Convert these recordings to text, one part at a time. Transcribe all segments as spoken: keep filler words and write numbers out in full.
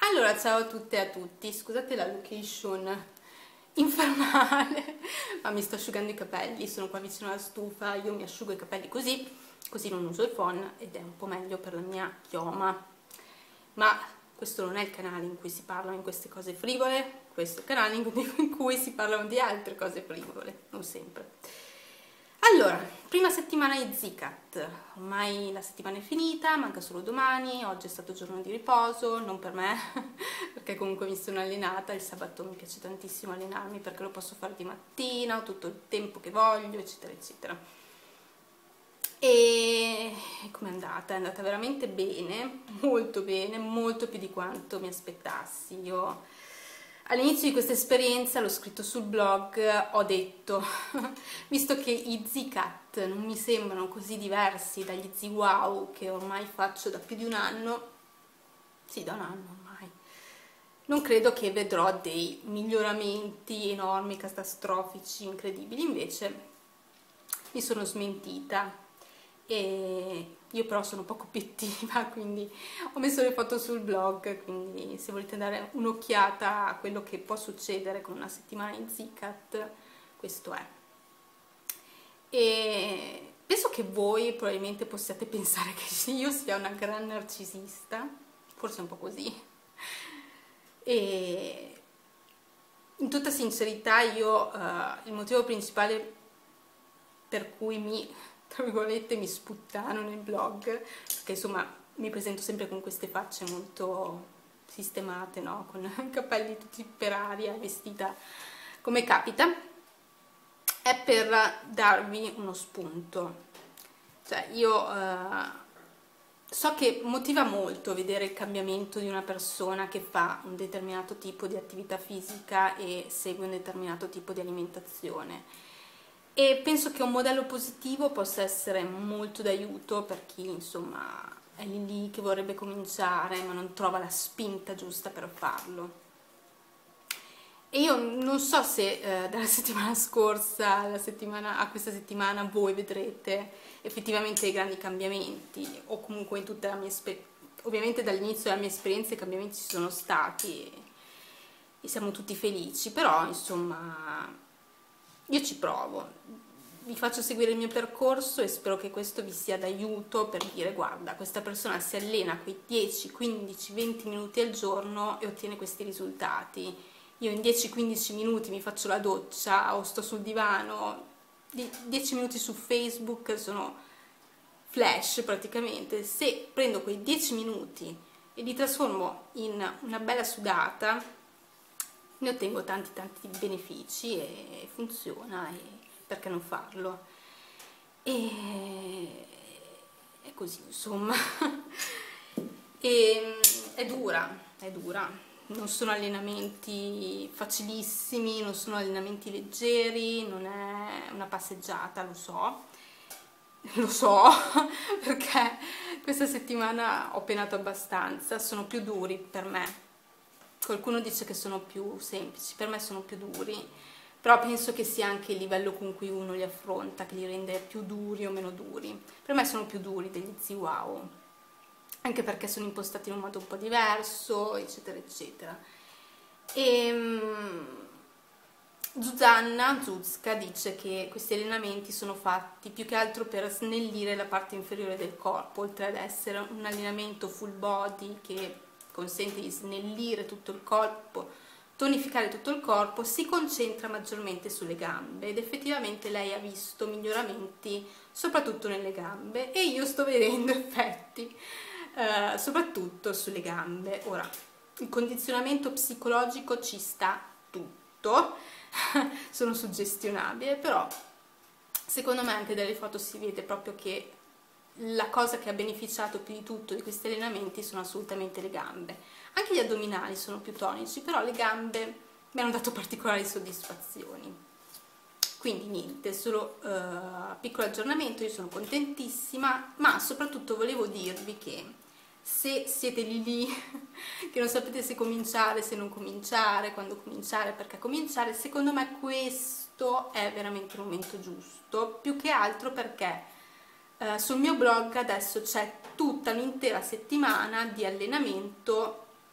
Allora, ciao a tutte e a tutti, scusate la location infernale, ma mi sto asciugando i capelli, sono qua vicino alla stufa, io mi asciugo i capelli così, così non uso il phon ed è un po' meglio per la mia chioma. Ma questo non è il canale in cui si parlano di queste cose frivole, questo è il canale in cui si parlano di altre cose frivole, non sempre. Allora, prima settimana di Zicat, ormai la settimana è finita, manca solo domani, oggi è stato giorno di riposo, non per me, perché comunque mi sono allenata, il sabato mi piace tantissimo allenarmi perché lo posso fare di mattina, ho tutto il tempo che voglio, eccetera, eccetera. E com'è andata? È andata veramente bene, molto bene, molto più di quanto mi aspettassi. Io all'inizio di questa esperienza, l'ho scritto sul blog, ho detto, visto che i Zicat non mi sembrano così diversi dagli Z-Wow che ormai faccio da più di un anno, sì, da un anno ormai, non credo che vedrò dei miglioramenti enormi, catastrofici, incredibili, invece mi sono smentita. E io però sono poco obiettiva, quindi ho messo le foto sul blog, quindi se volete dare un'occhiata a quello che può succedere con una settimana in Zicat, questo è. E penso che voi probabilmente possiate pensare che io sia una gran narcisista, forse un po' così, e in tutta sincerità io uh, il motivo principale per cui mi, tra virgolette, mi sputtano nel blog, perché insomma mi presento sempre con queste facce molto sistemate, no? Con i capelli tutti per aria, vestita come capita, è per darvi uno spunto. Cioè io eh, so che motiva molto vedere il cambiamento di una persona che fa un determinato tipo di attività fisica e segue un determinato tipo di alimentazione. E penso che un modello positivo possa essere molto d'aiuto per chi insomma è lì lì che vorrebbe cominciare ma non trova la spinta giusta per farlo. E io non so se eh, dalla settimana scorsa alla settimana, a questa settimana voi vedrete effettivamente dei grandi cambiamenti, o comunque in tutta la mia esperienza. Ovviamente dall'inizio della mia esperienza i cambiamenti ci sono stati e, e siamo tutti felici, però insomma io ci provo, vi faccio seguire il mio percorso e spero che questo vi sia d'aiuto per dire: guarda, questa persona si allena quei dieci, quindici, venti minuti al giorno e ottiene questi risultati. Io in dieci quindici minuti mi faccio la doccia o sto sul divano, dieci minuti su Facebook sono flash praticamente. Se prendo quei dieci minuti e li trasformo in una bella sudata, ne ottengo tanti tanti benefici e funziona, e perché non farlo? E è così, insomma. E è dura, è dura. Non sono allenamenti facilissimi, non sono allenamenti leggeri, non è una passeggiata, lo so, lo so, perché questa settimana ho penato abbastanza, sono più duri per me. Qualcuno dice che sono più semplici, per me sono più duri, però penso che sia anche il livello con cui uno li affronta che li rende più duri o meno duri. Per me sono più duri degli Z-Wow, anche perché sono impostati in un modo un po' diverso, eccetera eccetera. E um, Zuzanna Zuzka dice che questi allenamenti sono fatti più che altro per snellire la parte inferiore del corpo, oltre ad essere un allenamento full body che consente di snellire tutto il corpo, tonificare tutto il corpo, si concentra maggiormente sulle gambe, ed effettivamente lei ha visto miglioramenti soprattutto nelle gambe e io sto vedendo effetti Uh, soprattutto sulle gambe. Ora, il condizionamento psicologico ci sta tutto, sono suggestionabile, però secondo me anche dalle foto si vede proprio che la cosa che ha beneficiato più di tutto di questi allenamenti sono assolutamente le gambe. Anche gli addominali sono più tonici, però le gambe mi hanno dato particolari soddisfazioni. Quindi niente, solo uh, piccolo aggiornamento, io sono contentissima, ma soprattutto volevo dirvi che se siete lì lì, che non sapete se cominciare, se non cominciare, quando cominciare, perché cominciare, secondo me questo è veramente il momento giusto, più che altro perché uh, sul mio blog adesso c'è tutta un'intera settimana di allenamento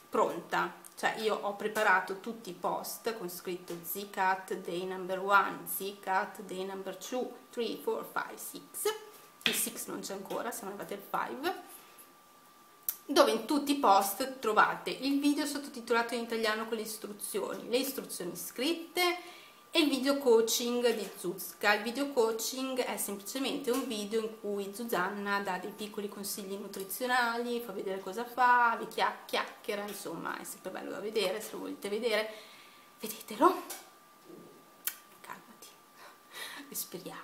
pronta, cioè io ho preparato tutti i post con scritto Z-Cut day number one, Z-Cut day number two, three, four, five, six, il six non c'è ancora, siamo arrivati al five, dove in tutti i post trovate il video sottotitolato in italiano con le istruzioni, le istruzioni scritte e il video coaching di Zuzka. Il video coaching è semplicemente un video in cui Zuzanna dà dei piccoli consigli nutrizionali, fa vedere cosa fa, vi chiacchiera, insomma è sempre bello da vedere, se lo volete vedere vedetelo, calmati, respiriamo.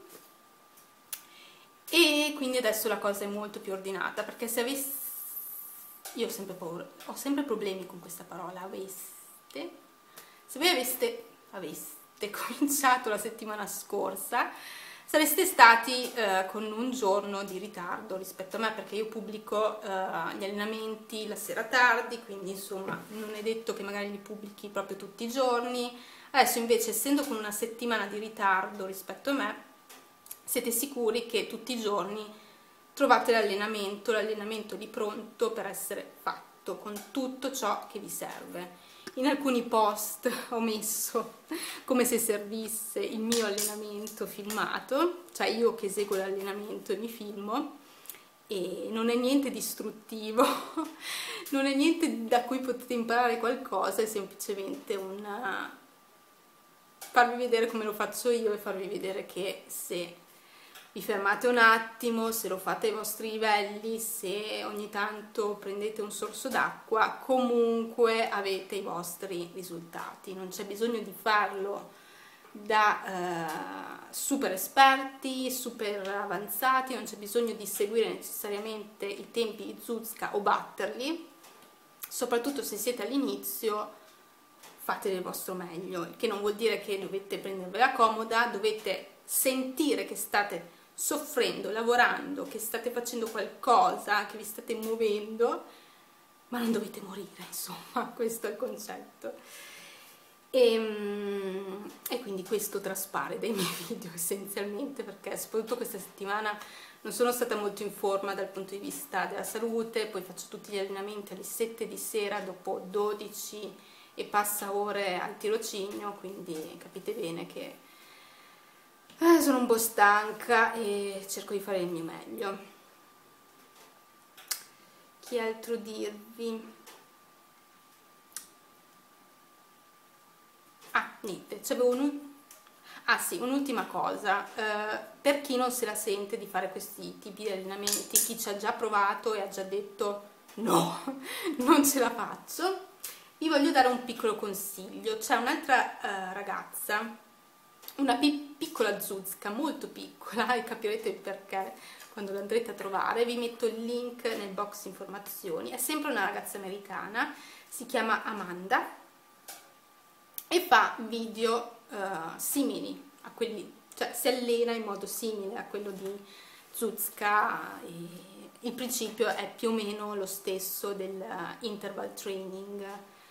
E quindi adesso la cosa è molto più ordinata, perché se avessi, io ho sempre paura, ho sempre problemi con questa parola, aveste, se voi aveste, aveste cominciato la settimana scorsa, sareste stati eh, con un giorno di ritardo rispetto a me, perché io pubblico eh, gli allenamenti la sera tardi, quindi insomma non è detto che magari li pubblichi proprio tutti i giorni. Adesso invece, essendo con una settimana di ritardo rispetto a me, siete sicuri che tutti i giorni trovate l'allenamento, l'allenamento lì pronto per essere fatto, con tutto ciò che vi serve. In alcuni post ho messo come se servisse il mio allenamento filmato, cioè io che eseguo l'allenamento e mi filmo, e non è niente di istruttivo, non è niente da cui potete imparare qualcosa, è semplicemente un farvi vedere come lo faccio io e farvi vedere che se vi fermate un attimo, se lo fate ai vostri livelli, se ogni tanto prendete un sorso d'acqua, comunque avete i vostri risultati. Non c'è bisogno di farlo da eh, super esperti, super avanzati, non c'è bisogno di seguire necessariamente i tempi di Zuzka o batterli. Soprattutto se siete all'inizio, fate del vostro meglio, il che non vuol dire che dovete prendervela comoda, dovete sentire che state soffrendo, lavorando, che state facendo qualcosa, che vi state muovendo, ma non dovete morire, insomma, questo è il concetto. E, e quindi questo traspare dai miei video essenzialmente, perché soprattutto questa settimana non sono stata molto in forma dal punto di vista della salute, poi faccio tutti gli allenamenti alle sette di sera dopo dodici e passa ore al tirocinio, quindi capite bene che Eh, sono un po' stanca e cerco di fare il mio meglio. Che altro dirvi? Ah, niente, c'avevo un... Ah sì, un'ultima cosa. Eh, per chi non se la sente di fare questi tipi di allenamenti, chi ci ha già provato e ha già detto no, non ce la faccio, vi voglio dare un piccolo consiglio. C'è un'altra eh, ragazza, una pi piccola Zuzka, molto piccola, e capirete perché quando l'andrete a trovare. Vi metto il link nel box informazioni. È sempre una ragazza americana, si chiama Amanda e fa video uh, simili a quelli, cioè si allena in modo simile a quello di Zuzka, e il principio è più o meno lo stesso del uh, interval training,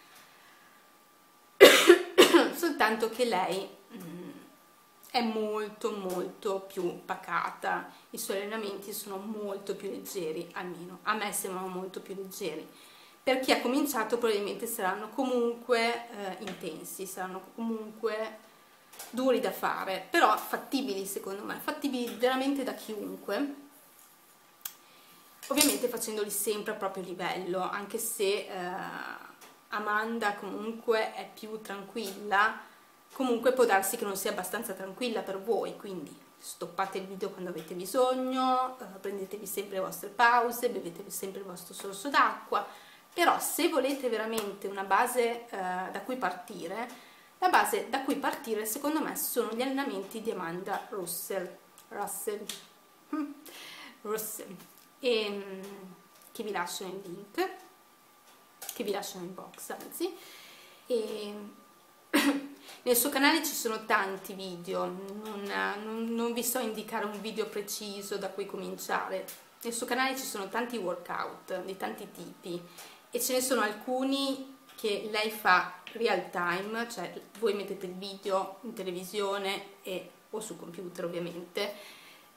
soltanto che lei mm, è molto molto più pacata, i suoi allenamenti sono molto più leggeri, almeno a me sembrano molto più leggeri. Per chi ha cominciato probabilmente saranno comunque eh, intensi, saranno comunque duri da fare, però fattibili secondo me, fattibili veramente da chiunque, ovviamente facendoli sempre a proprio livello, anche se eh, Amanda comunque è più tranquilla. Comunque può darsi che non sia abbastanza tranquilla per voi, quindi stoppate il video quando avete bisogno, eh, prendetevi sempre le vostre pause, bevetevi sempre il vostro sorso d'acqua, però se volete veramente una base eh, da cui partire, la base da cui partire secondo me sono gli allenamenti di Amanda Russell, Russell, Russell, e, che vi lascio nel link, che vi lascio nel box anzi, e nel suo canale ci sono tanti video, non, non, non vi so indicare un video preciso da cui cominciare. Nel suo canale ci sono tanti workout di tanti tipi e ce ne sono alcuni che lei fa real time, cioè voi mettete il video in televisione e, o sul computer ovviamente,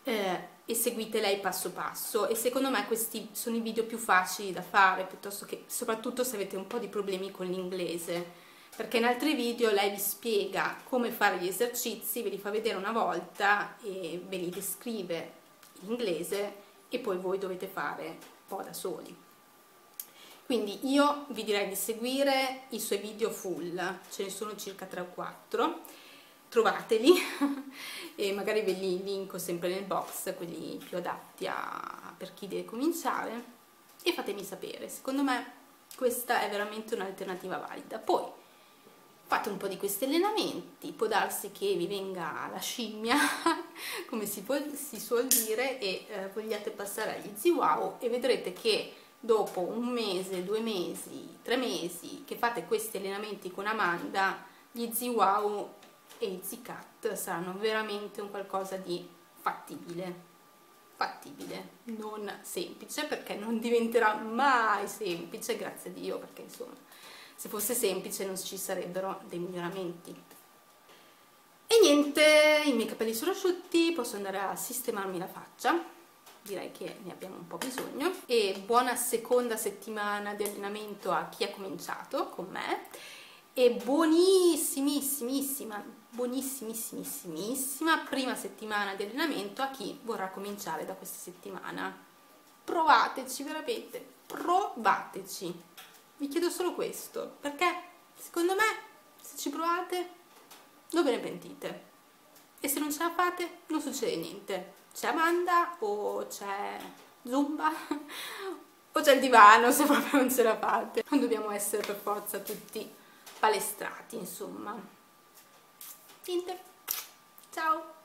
eh, e seguite lei passo passo, e secondo me questi sono i video più facili da fare, piuttosto che, soprattutto se avete un po' di problemi con l'inglese, perché in altri video lei vi spiega come fare gli esercizi, ve li fa vedere una volta e ve li descrive in inglese e poi voi dovete fare un po' da soli. Quindi io vi direi di seguire i suoi video full, ce ne sono circa tre o quattro, trovateli e magari ve li linko sempre nel box, quelli più adatti a, per chi deve cominciare, e fatemi sapere. Secondo me questa è veramente un'alternativa valida. Poi fate un po' di questi allenamenti, può darsi che vi venga la scimmia come si, può, si suol dire, e eh, vogliate passare agli ZWOW, e vedrete che dopo un mese, due mesi, tre mesi che fate questi allenamenti con Amanda, gli ZWOW e i Z-Cut saranno veramente un qualcosa di fattibile, fattibile, non semplice, perché non diventerà mai semplice, grazie a Dio, perché insomma se fosse semplice non ci sarebbero dei miglioramenti. E niente, i miei capelli sono asciutti, posso andare a sistemarmi la faccia, direi che ne abbiamo un po' bisogno, e buona seconda settimana di allenamento a chi ha cominciato con me, e buonissimissima, buonissimissimissima prima settimana di allenamento a chi vorrà cominciare da questa settimana. Provateci, veramente, provateci. Vi chiedo solo questo, perché secondo me se ci provate non ve ne pentite, e se non ce la fate non succede niente. C'è Amanda o c'è Zumba o c'è il divano, se proprio non ce la fate. Non dobbiamo essere per forza tutti palestrati, insomma. Niente, ciao!